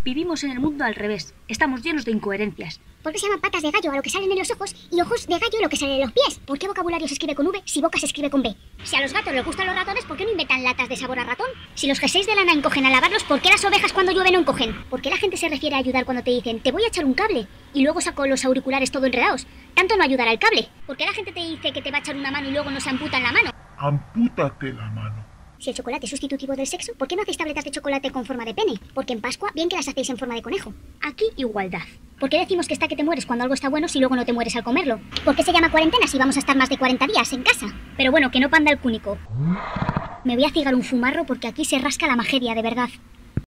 Vivimos en el mundo al revés. Estamos llenos de incoherencias. ¿Por qué se llaman patas de gallo a lo que salen en los ojos y ojos de gallo a lo que salen en los pies? ¿Por qué vocabulario se escribe con V si boca se escribe con B? Si a los gatos les gustan los ratones, ¿por qué no inventan latas de sabor a ratón? Si los jerseys de lana encogen al lavarlos, ¿por qué las ovejas cuando llueve no encogen? ¿Por qué la gente se refiere a ayudar cuando te dicen te voy a echar un cable? Y luego saco los auriculares todo enredados. Tanto no ayudará el cable. ¿Por qué la gente te dice que te va a echar una mano y luego no se amputan la mano? Ampútate la mano. Si el chocolate es sustitutivo del sexo, ¿por qué no hacéis tabletas de chocolate con forma de pene? Porque en Pascua, bien que las hacéis en forma de conejo. Aquí, igualdad. ¿Por qué decimos que está que te mueres cuando algo está bueno si luego no te mueres al comerlo? ¿Por qué se llama cuarentena si vamos a estar más de 40 días en casa? Pero bueno, que no panda el cúnico. Me voy a cigar un fumarro porque aquí se rasca la majedia de verdad.